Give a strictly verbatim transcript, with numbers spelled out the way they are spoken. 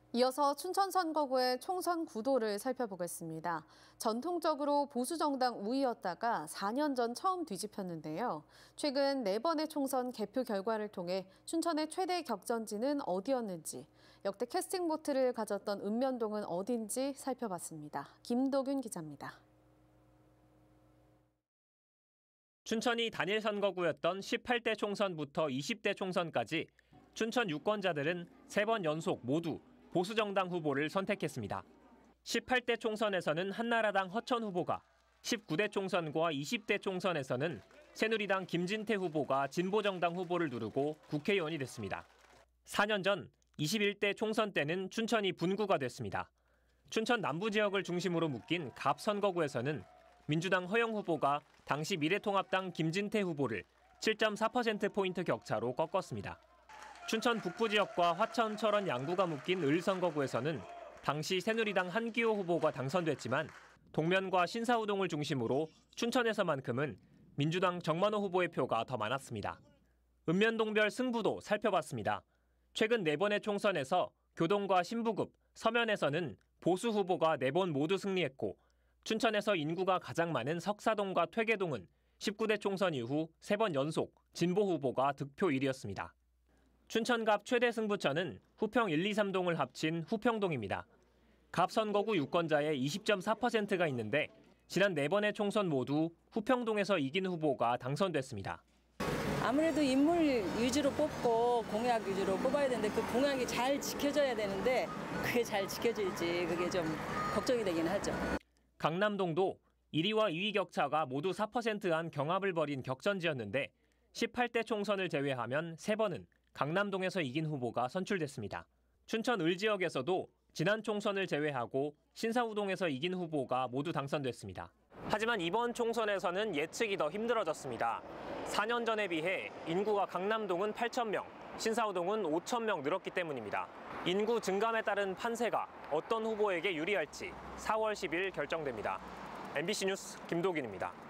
이어서 춘천 선거구의 총선 구도를 살펴보겠습니다. 전통적으로 보수 정당 우위였다가 사 년 전 처음 뒤집혔는데요. 최근 네 번의 총선 개표 결과를 통해 춘천의 최대 격전지는 어디였는지, 역대 캐스팅 보트를 가졌던 읍면동은 어딘지 살펴봤습니다. 김도균 기자입니다. 춘천이 단일 선거구였던 십팔 대 총선부터 이십 대 총선까지 춘천 유권자들은 세 번 연속 모두 보수정당 후보를 선택했습니다. 십팔 대 총선에서는 한나라당 허천 후보가, 십구 대 총선과 이십 대 총선에서는 새누리당 김진태 후보가 진보정당 후보를 누르고 국회의원이 됐습니다. 사 년 전 이십일 대 총선 때는 춘천이 분구가 됐습니다. 춘천 남부 지역을 중심으로 묶인 갑 선거구에서는 민주당 허영 후보가 당시 미래통합당 김진태 후보를 칠 점 사 퍼센트포인트 격차로 꺾었습니다. 춘천 북부 지역과 화천, 철원, 양구가 묶인 을 선거구에서는 당시 새누리당 한기호 후보가 당선됐지만 동면과 신사우동을 중심으로 춘천에서만큼은 민주당 정만호 후보의 표가 더 많았습니다. 읍면동별 승부도 살펴봤습니다. 최근 네 번의 총선에서 교동과 신부급, 서면에서는 보수 후보가 네 번 모두 승리했고 춘천에서 인구가 가장 많은 석사동과 퇴계동은 십구 대 총선 이후 세 번 연속 진보 후보가 득표 일 위였습니다. 춘천갑 최대 승부처는 후평 일, 이, 삼동을 합친 후평동입니다. 갑 선거구 유권자의 이십 점 사 퍼센트가 있는데 지난 네 번의 총선 모두 후평동에서 이긴 후보가 당선됐습니다. 아무래도 인물 위주로 뽑고 공약 위주로 뽑아야 되는데 그 공약이 잘 지켜져야 되는데 그게 잘 지켜질지 그게 좀 걱정이 되긴 하죠. 강남동도 일 위와 이 위 격차가 모두 사 퍼센트한 경합을 벌인 격전지였는데 십팔 대 총선을 제외하면 세 번은 강남동에서 이긴 후보가 선출됐습니다. 춘천 을 지역에서도 지난 총선을 제외하고 신사우동에서 이긴 후보가 모두 당선됐습니다. 하지만 이번 총선에서는 예측이 더 힘들어졌습니다. 사 년 전에 비해 인구가 강남동은 팔천 명, 신사우동은 오천 명 늘었기 때문입니다. 인구 증감에 따른 판세가 어떤 후보에게 유리할지 사월 십일 결정됩니다. 엠비씨 뉴스 김도균입니다.